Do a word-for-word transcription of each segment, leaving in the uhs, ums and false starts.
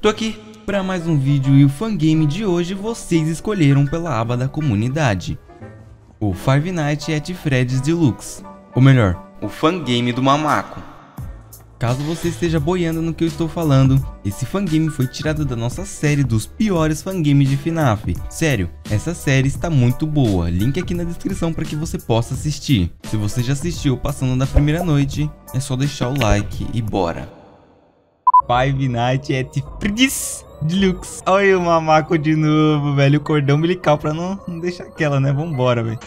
Tô aqui para mais um vídeo e o fangame de hoje vocês escolheram pela aba da comunidade. O Five Nights at Freddy's Deluxe, ou melhor, o fangame do Mamaco. Caso você esteja boiando no que eu estou falando, esse fangame foi tirado da nossa série dos piores fangames de F NAF. Sério, essa série está muito boa, link aqui na descrição para que você possa assistir. Se você já assistiu passando da primeira noite, é só deixar o like e bora. Five Nights at Freddy's Deluxe. Olha o Mamaco de novo, velho, o cordão umbilical pra não, não deixar aquela, né? Vambora, velho.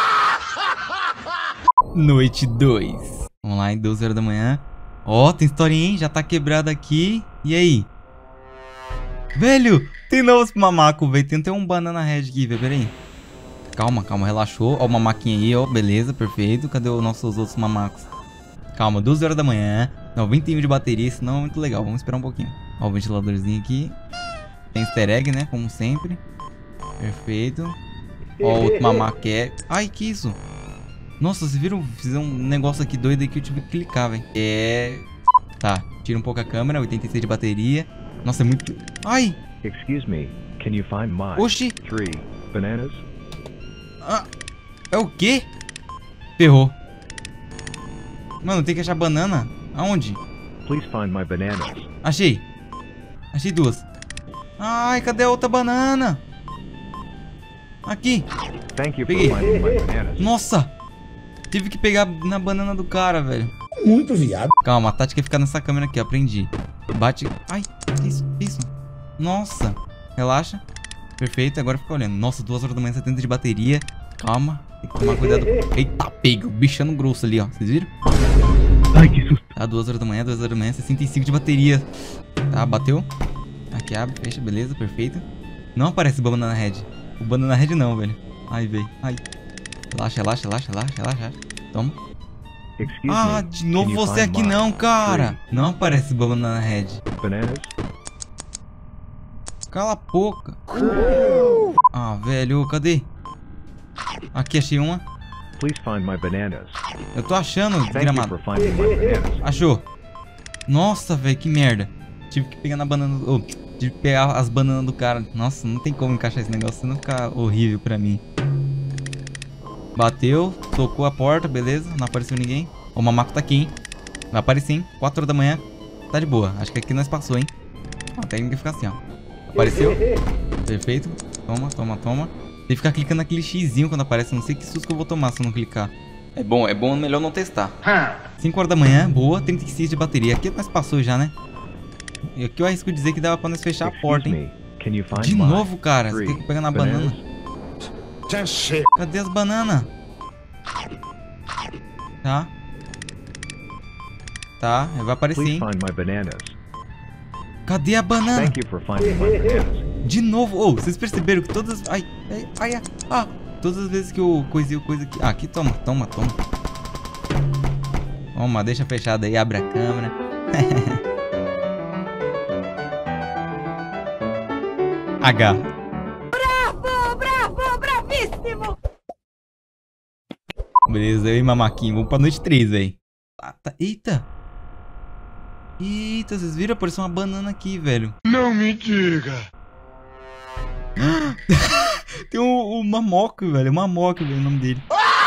Noite dois. Vamos lá, em doze horas da manhã. Ó, oh, tem historinha, hein? Já tá quebrado aqui. E aí? Velho, tem novos pro Mamaco, velho. Tem até um banana red aqui, velho. Pera aí. Calma, calma, relaxou. Ó o mamaquinho aí, ó. Beleza, perfeito. Cadê os nossos outros mamacos? Calma, doze horas da manhã. noventa e um de bateria, isso não é muito legal. Vamos esperar um pouquinho. Ó o ventiladorzinho aqui. Tem easter egg, né? Como sempre. Perfeito. Ó o outro mamaco é... Ai, que isso? Nossa, vocês viram? Fizeram um negócio aqui doido aí que eu tive que clicar, velho. É... Tá, tira um pouco a câmera, oitenta e seis de bateria. Nossa, é muito... Ai! Excuse me, can you find my Oxi! three bananas? Ah, é o quê? Ferrou. Mano, tem que achar banana? Aonde? Please find my bananas. Achei. Achei duas. Ai, cadê a outra banana? Aqui. Thank you for Peguei. finding my bananas. Nossa! Tive que pegar na banana do cara, velho. Muito viado. Calma, a tática é ficar nessa câmera aqui, ó. Aprendi. Bate... Ai, que isso? Que isso? Nossa. Relaxa. Perfeito, agora fica olhando. Nossa, duas horas da manhã, setenta de bateria. Calma. Tem que tomar cuidado. Eita, pega. O bichano grosso ali, ó. Vocês viram? Ai, que susto. Tá, duas horas da manhã, duas horas da manhã, sessenta e cinco de bateria. Tá, bateu. Aqui abre, fecha, beleza, perfeito. Não aparece o Banana Red. O Banana Red não, velho. Ai, velho. Ai. Relaxa, relaxa, relaxa, relaxa, relaxa. Toma. Excuse Ah, me, de novo can you você find aqui my não, cara. three Não aparece o Banana Red. bananas? Cala a boca. Ah, velho, cadê? Aqui, achei uma. Please find my bananas. Eu tô achando, Thank you gramado. for finding my bananas. Achou. Nossa, velho, que merda. Tive que pegar na banana... Oh, tive que pegar as bananas do cara. Nossa, não tem como encaixar esse negócio, senão fica horrível pra mim. Bateu, tocou a porta, beleza. Não apareceu ninguém. O Mamaco tá aqui, hein. Vai aparecer, hein. quatro horas da manhã. Tá de boa. Acho que aqui nós passou, hein. A técnica fica assim, ó. Apareceu. Perfeito. Toma, toma, toma. Tem que ficar clicando naquele xizinho quando aparece. Não sei que susto que eu vou tomar se eu não clicar. É bom, é bom, melhor não testar. cinco horas da manhã, boa. trinta e seis de bateria. Aqui nós passou já, né. E aqui eu arrisco dizer que dava pra nós fechar a porta, Excuse hein. me, can you find De my novo, cara. Você three tem que pegar na bananas? banana. Cadê as bananas? Tá. Tá, vai aparecer, Please hein. find my bananas. Cadê a banana? Thank you for finding my bananas. De novo. Oh, vocês perceberam que todas... Ai, ai, ai, ai. Ah, todas as vezes que eu coisei o coisa aqui... Ah, aqui, toma, toma, toma. Toma, deixa fechado aí, abre a câmera. H. Bravo, bravo, bravíssimo! Beleza, eu e Mamaquinho. Vamos pra noite três, velho. Ah, tá. Eita. Eita, vocês viram? Apareceu uma banana aqui, velho. Não me diga. Tem o, o Mamoco, velho. Mamoco, velho, o nome dele.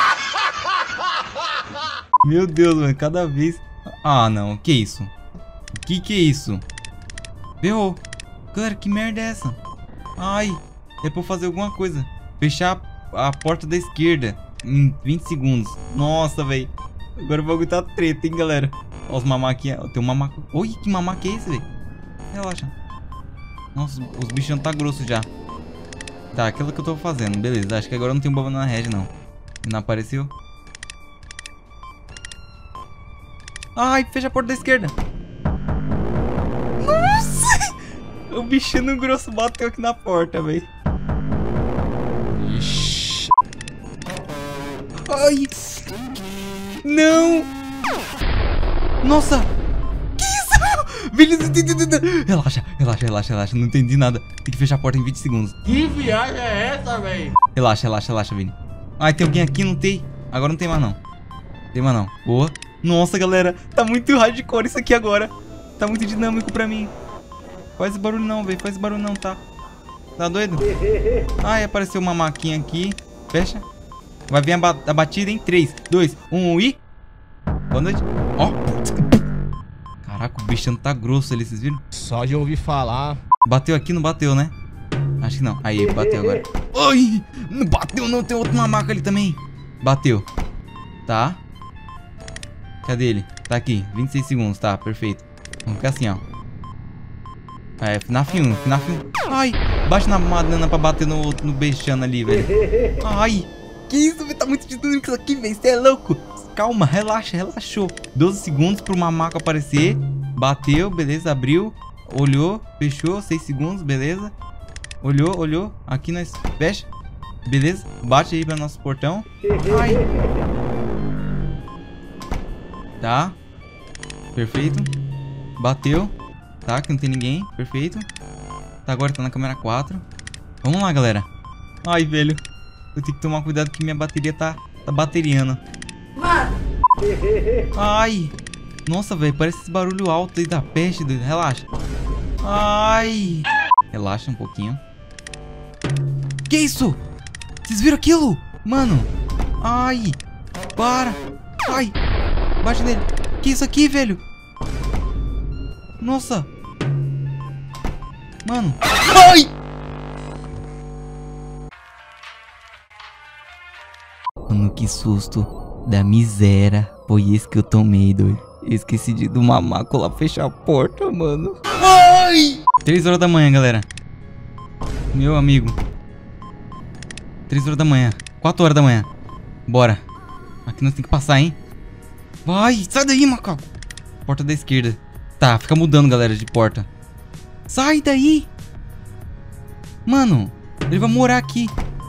Meu Deus, velho. Cada vez... Ah, não. Que isso? Que que é isso? Ferrou. Cara, que merda é essa? Ai. É pra eu fazer alguma coisa. Fechar a porta da esquerda em vinte segundos. Nossa, velho. Agora o bagulho tá treta, hein, galera. Ó os mamaquinhos. Tem um mamaco. Oi, que mamaco é esse, velho? Relaxa. Nossa, os bichos tá grosso já. Tá, aquilo que eu tô fazendo. Beleza, acho que agora não tem um Banana Red, não. Não apareceu? Ai, fecha a porta da esquerda. Nossa! O bichinho grosso bateu aqui na porta, velho. Ai! Não! Nossa! Que isso? Velho, relaxa, relaxa, relaxa, relaxa. Não entendi nada. Tem que fechar a porta em vinte segundos. Que viagem é essa, velho? Relaxa, relaxa, relaxa, Vini. Ai, tem alguém aqui? Não tem? Agora não tem mais, não. Tem mais, não. Boa. Nossa, galera. Tá muito hardcore isso aqui agora. Tá muito dinâmico pra mim. Faz barulho não, velho. Faz barulho não, tá? Tá doido? Ai, apareceu uma maquinha aqui. Fecha. Vai vir a, ba a batida em três, dois, um e... Boa noite. Ó. Caraca, o bichano tá grosso ali, vocês viram? Só de ouvir falar. Bateu aqui, não bateu, né? Acho que não. Aí, bateu agora. Ai, não bateu não, tem outro mamaco ali também. Bateu. Tá. Cadê ele? Tá aqui, vinte e seis segundos, tá, perfeito. Vamos ficar assim, ó. É, F NAF um, F NAF um. Ai, baixa na banana pra bater no, no bestiano ali, velho. Ai, que isso, velho, tá muito dinâmico isso aqui, velho, você é louco. Calma, relaxa, relaxou. doze segundos pro mamaco aparecer. Bateu, beleza, abriu. Olhou, fechou, seis segundos, beleza. Olhou, olhou, aqui nós fecha. Beleza, bate aí pra nosso portão. Ai. Tá. Perfeito. Bateu. Tá, que não tem ninguém. Perfeito. Tá, agora tá na câmera quatro. Vamos lá, galera. Ai, velho. Eu tenho que tomar cuidado que minha bateria tá, tá bateriando. Ai. Nossa, velho. Parece esse barulho alto aí da peste. Doido. Relaxa. Ai. Relaxa um pouquinho. Que isso? Vocês viram aquilo? Mano. Ai. Para. Ai. Bate nele. Que isso aqui, velho? Nossa. Mano. Ai! Mano, que susto da miséria. Foi esse que eu tomei, doido. Eu esqueci de, do mamaco lá fechar a porta, mano. Ai! três horas da manhã, galera. Meu amigo. três horas da manhã. quatro horas da manhã. Bora. Aqui nós temos que passar, hein? Vai, sai daí, macaco. Porta da esquerda. Tá, fica mudando, galera, de porta. Sai daí. Mano, ele vai morar aqui.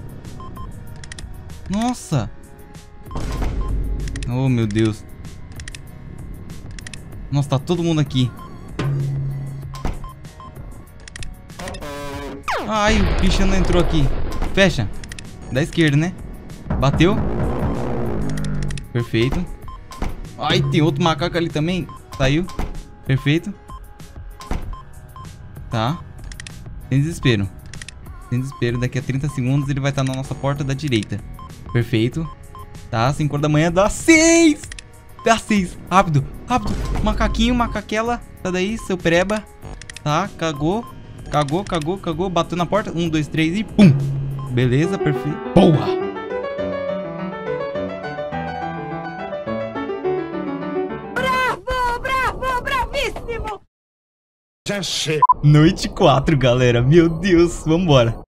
Nossa. Oh, meu Deus. Nossa, tá todo mundo aqui. Ai, o bicho não entrou aqui. Fecha. Da esquerda, né? Bateu. Perfeito. Ai, tem outro macaco ali também. Saiu. Perfeito. Tá. Sem desespero. Sem desespero. Daqui a trinta segundos ele vai estar na nossa porta da direita. Perfeito. Tá, cinco horas da manhã. Dá seis. Dá seis. Rápido. Rápido. Macaquinho, macaquela. Tá daí, seu pereba. Tá, cagou. Cagou, cagou, cagou. Bateu na porta. Um, dois, três e pum. Beleza, perfeito. Boa. Já chega. Noite quatro, galera. Meu Deus. Vambora.